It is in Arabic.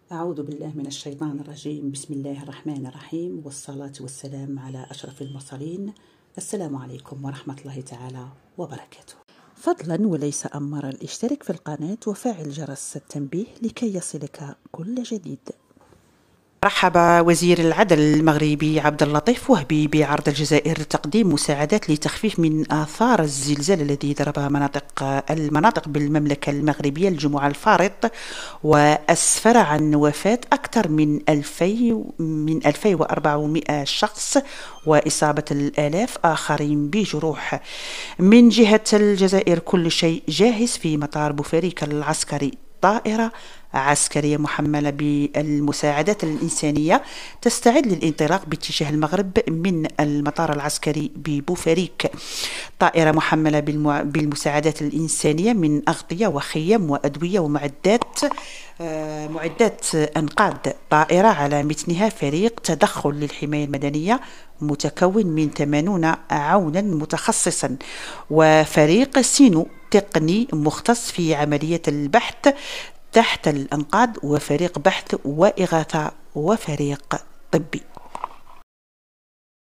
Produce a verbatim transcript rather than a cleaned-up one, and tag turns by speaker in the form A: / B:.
A: أعوذ بالله من الشيطان الرجيم. بسم الله الرحمن الرحيم، والصلاة والسلام على أشرف المرسلين. السلام عليكم ورحمة الله تعالى وبركاته. فضلا وليس أمرا، اشترك في القناة وفعل جرس التنبيه لكي يصلك كل جديد. رحب وزير العدل المغربي عبد اللطيف وهبي بعرض الجزائر لتقديم مساعدات لتخفيف من آثار الزلزال الذي ضرب مناطق المناطق بالمملكة المغربية الجمعة الفارط، وأسفر عن وفاة أكثر من ألفين من ألفين وأربعمائة شخص وإصابة الآلاف آخرين بجروح. من جهة الجزائر كل شيء جاهز في مطار بوفريك العسكري. طائرة عسكرية محملة بالمساعدات الإنسانية تستعد للانطلاق باتجاه المغرب من المطار العسكري ببوفريك. طائرة محملة بالمساعدات الإنسانية من أغطية وخيم وأدوية ومعدات آه معدات أنقاذ. طائرة على متنها فريق تدخل للحماية المدنية متكون من ثمانين عونا متخصصا، وفريق سينو تقني مختص في عملية البحث تحت الأنقاض، وفريق بحث وإغاثة، وفريق طبي.